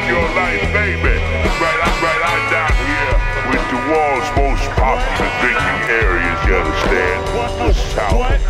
your life, baby. Right out down here with the world's most popular drinking areas, you understand? The South.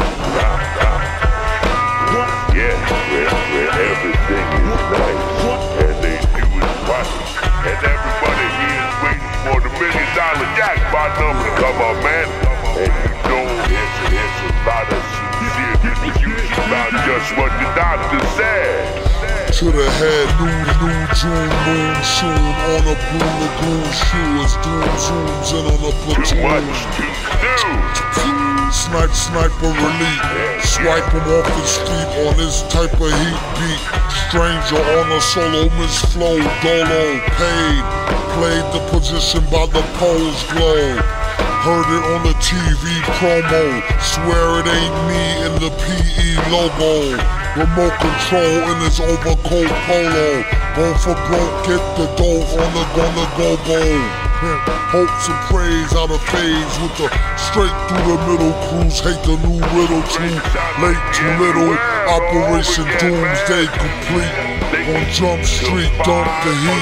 Yeah, where everything is nice and they do it right. And everybody here is waiting for the $1 million jackpot number to come up, man. And you know it's a lot of sincere confusion about just what the doctor said. To the head, new June moon soon on a blue lagoon shoes, doom zooms in on a platoon. Too much to do. Sniper elite, swipe him off the street on this type of heat beat. Stranger on a solo, Miss Flow, Dolo, paid. Played the position by the pole's glow. Heard it on the TV promo. Swear it ain't me in the PE logo. Remote control in his overcoat polo. Go for broke, get the dough on the go-go. Hopes and praise out of phase with the straight through the middle cruise. Hate the new riddle, too late, too little. Operation Doomsday complete. On Jump Street, dump the heat.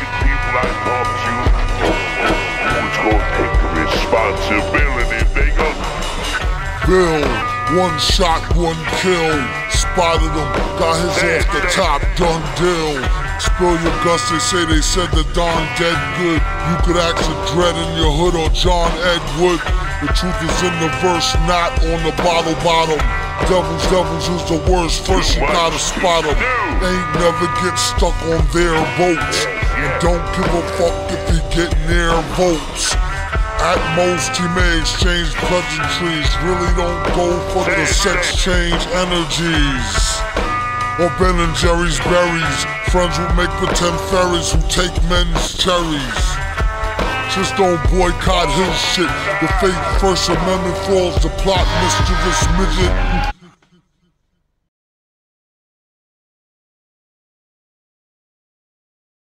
Who's gonna take the responsibility if they go? Bill, one shot, one kill. Spotted him, got his off the top, done deal. Spill your guts, they said the Don dead good. You could ask a Dread in your hood or John Edward. The truth is in the verse, not on the bottom. Devils is the worst, first you gotta spot them. Ain't never get stuck on their boats. And don't give a fuck if he get near votes. At most he may exchange pleasantries. Really don't go for the sex change energies. Or Ben and Jerry's berries. Friends who make pretend fairies who take men's cherries. Just don't boycott his shit. The fake First Amendment falls, the plot mischievous midget.